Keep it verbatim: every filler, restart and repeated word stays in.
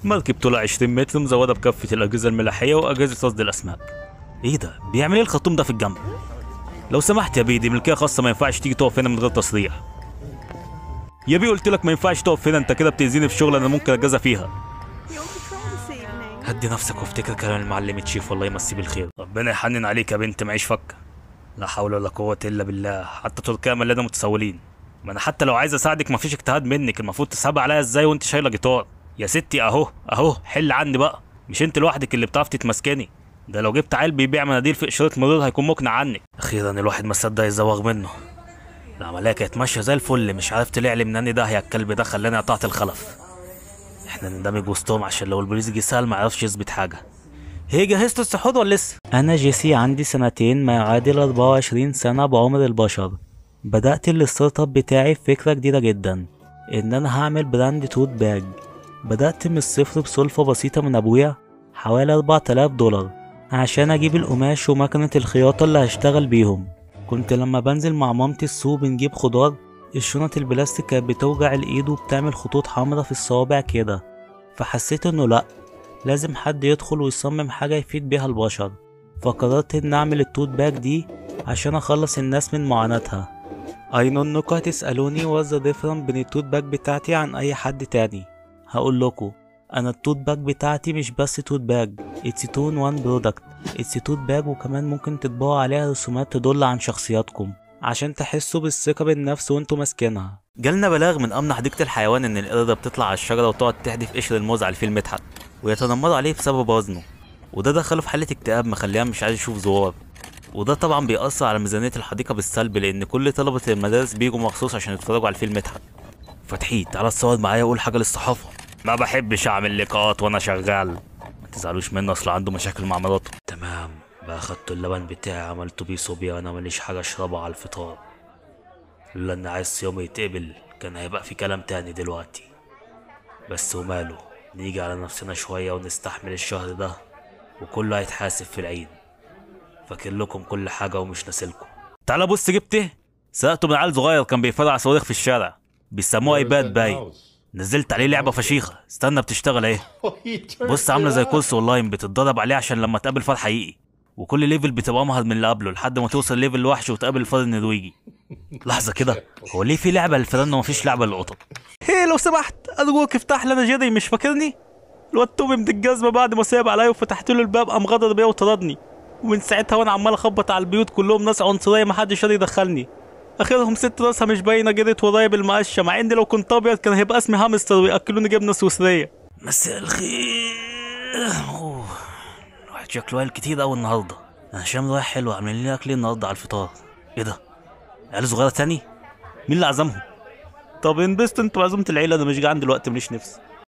مركب طولها عشرين متر مزوده بكافه الاجهزه الملاحيه واجهزه رصد الاسماك. ايه ده؟ بيعمل ايه الخرطوم ده في الجنب؟ لو سمحت يا بيه، دي ملكيه خاصه، ما ينفعش تيجي تقف هنا من غير تصريح. يا بيه قلت لك ما ينفعش تقف هنا، انت كده بتاذيني في شغل انا ممكن اجازى فيها. هدي نفسك وافتكر كلام المعلم تشيف، والله يمسيه بالخير. ربنا يحنن عليك يا بنت، معيش فكه. لا حول ولا قوه الا بالله، حتى تركيا مليانه متسولين. ما انا حتى لو عايز اساعدك مفيش اجتهاد منك، المفروض تسحب عليا ازاي وانت شايله جيتار؟ يا ستي اهو اهو حل عني بقى، مش انت لوحدك اللي بتعرفي تتمسكني. ده لو جبت عيل بيبيع مناديل في اشاره مرور هيكون مقنع عنك. اخيرا الواحد ما صدق يزوغ منه. العمليه كانت ماشيه زي الفل، مش عارف طلع لي منين ده، هي الكلب ده خلاني قطعت الخلف. احنا نندمج وسطهم عشان لو البوليس جه سال ما يعرفش يثبت حاجه. هي جهزت السحور ولا لسه؟ انا جيسي، عندي سنتين ما يعادل أربعة وعشرين سنه بعمر البشر. بدأت الستارت اب بتاعي بفكرة جديدة جدا، ان انا هعمل براند توت باج. بدأت من الصفر بسلفة بسيطة من ابويا، حوالي أربعة آلاف دولار، عشان اجيب القماش ومكنة الخياطة اللي هشتغل بيهم. كنت لما بنزل مع مامتي السوق بنجيب خضار، الشنط البلاستيك كانت بتوجع الايد وبتعمل خطوط حمرا في الصوابع كده، فحسيت انه لأ، لازم حد يدخل ويصمم حاجة يفيد بيها البشر. فقررت ان اعمل التوت باج دي عشان اخلص الناس من معاناتها. I know انكم هتسألوني what's the difference بين التوت باج بتاعتي عن اي حد تاني. هقول لكم، انا التوت باج بتاعتي مش بس توت باج، it's two in one product. it's توت باج وكمان ممكن تطبعوا عليها رسومات تدل عن شخصياتكم عشان تحسوا بالثقة بالنفس وانتوا ماسكينها. جالنا بلاغ من امن حديقة الحيوان ان القردة بتطلع على الشجرة وتقعد تحدف قشر الموز على الفيل مدحت ويتنمروا عليه بسبب وزنه، وده دخله في حالة اكتئاب مخليه مش عايز يشوف زوار. وده طبعا بيأثر على ميزانية الحديقة بالسلب، لأن كل طلبة المدارس بيجوا مخصوص عشان يتفرجوا على الفيل مدحت. فتحي تعالى اتصور معايا وقول حاجة للصحافة. ما بحبش أعمل لقاءات وأنا شغال، ما تزعلوش منه أصل عنده مشاكل مع مراته. تمام بقى، خدت اللبن بتاعي عملته بيه صوبيا وأنا ماليش حاجة أشربها على الفطار. لولا إن عايز صيامي يتقبل كان هيبقى في كلام تاني دلوقتي، بس وماله، نيجي على نفسنا شوية ونستحمل الشهر ده وكله هيتحاسب في العيد. فاكر لكم كل حاجة ومش ناسلكم. تعالى بص جبت ايه؟ سرقته من عيل صغير كان بيفرع صواريخ في الشارع، بيسموه ايباد باين. نزلت عليه لعبة فشيخة، استنى بتشتغل اهي. بص عاملة زي كورس اونلاين بتتدرب عليه عشان لما تقابل فار حقيقي، وكل ليفل بتبقى امهر من اللي قبله لحد ما توصل ليفل الوحش وتقابل الفار النرويجي. لحظة كده، هو ليه في لعبة للفئران ومفيش لعبة للقطط؟ هي لو سمحت ارجوك افتح لي، انا جدي مش فاكرني؟ الواد تومي من الجزمة بعد ما صعب عليا وفتحت له الباب قام غدر بيا وطردني، ومن ساعتها وانا عمال اخبط على البيوت كلهم ناس عنصريه محدش راضي يدخلني. اخرهم ست راسها مش باينه جريت ورايا بالمقشه، مع ان لو كنت ابيض كان هيبقى اسمي هامستر وياكلوني جبنه سويسريه. مساء الخير. اوه الواحد شكله قال كتير قوي النهارده. انا شام رايح حلو، عاملين لي اكل النهارده على الفطار. ايه ده؟ عيال صغيره تاني؟ مين اللي عزمهم؟ طب انبسط انتوا بعزومه العيله، انا مش جعان دلوقتي ماليش نفس.